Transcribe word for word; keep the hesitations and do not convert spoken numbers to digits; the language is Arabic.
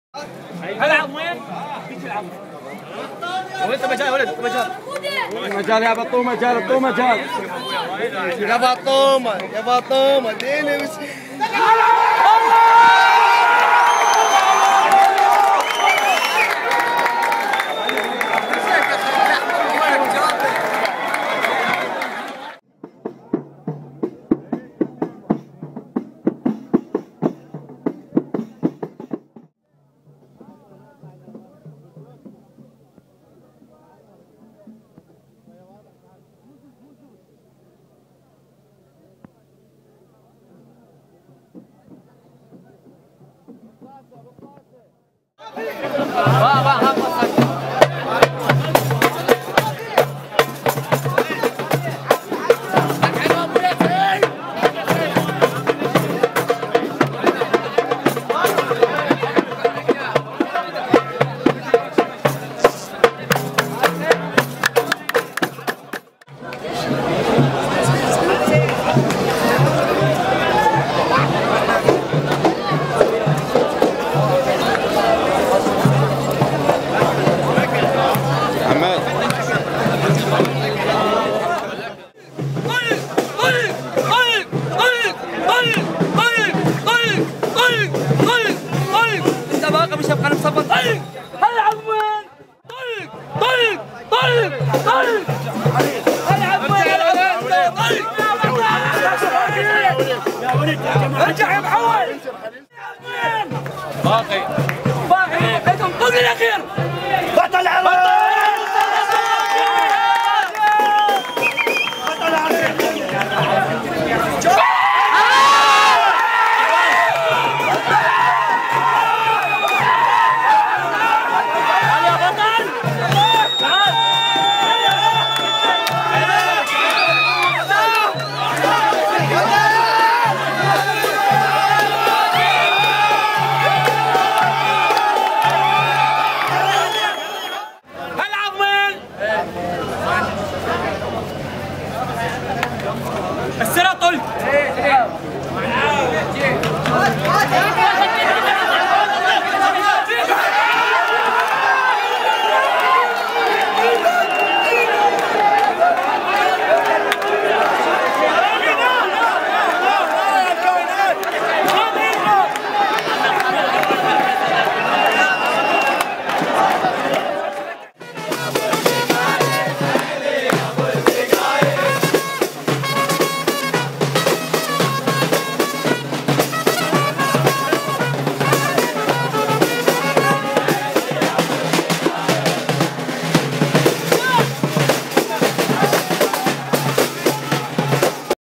العب وين؟ فيك العب. وانت مجال ولد انت مجال. مجال يا بطومه مجال بطومه مجال. يا بطومه يا بطومه اديني بس. مش هبقى نصبر. طيب العب وين؟ طيب طيب طيب طيب العب وين؟ العب طيب يا ولد ارجع يا محول. باقي باقي انتم طق الاخير.